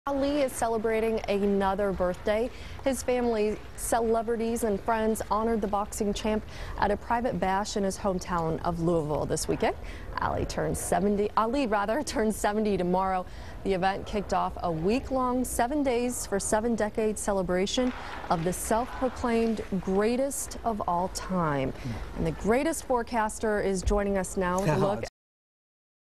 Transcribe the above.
Ali is celebrating another birthday. His family, celebrities, and friends honored the boxing champ at a private bash in his hometown of Louisville this weekend. Ali turns 70 tomorrow. The event kicked off a week-long 7 days for 7 decades celebration of the self-proclaimed greatest of all time. And the greatest forecaster is joining us now with a look